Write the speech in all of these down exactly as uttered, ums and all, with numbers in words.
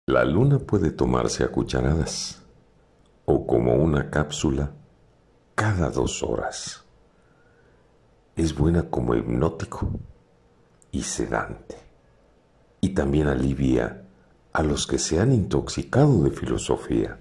La luna puede tomarse a cucharadas o como una cápsula cada dos horas. Es buena como hipnótico y sedante, y también alivia a los que se han intoxicado de filosofía.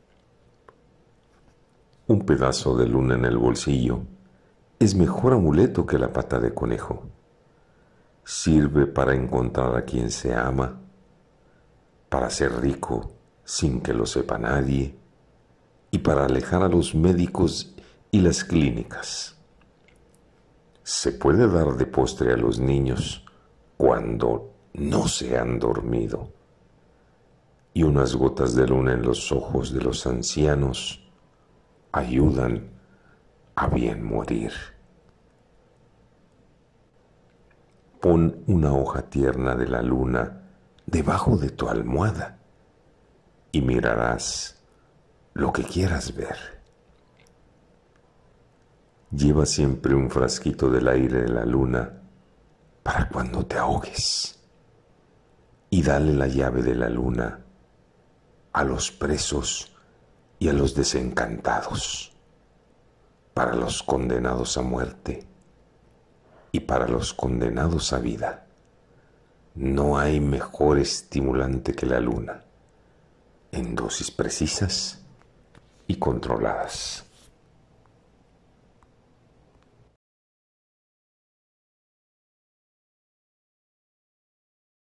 Un pedazo de luna en el bolsillo es mejor amuleto que la pata de conejo. Sirve para encontrar a quien se ama, para ser rico sin que lo sepa nadie, y para alejar a los médicos y las clínicas. Se puede dar de postre a los niños cuando no se han dormido, y unas gotas de luna en los ojos de los ancianos ayudan a bien morir. Pon una hoja tierna de la luna debajo de tu almohada y mirarás lo que quieras ver. Lleva siempre un frasquito del aire de la luna para cuando te ahogues, y dale la llave de la luna a los presos y a los desencantados, para los condenados a muerte y para los condenados a vida. No hay mejor estimulante que la luna, en dosis precisas y controladas.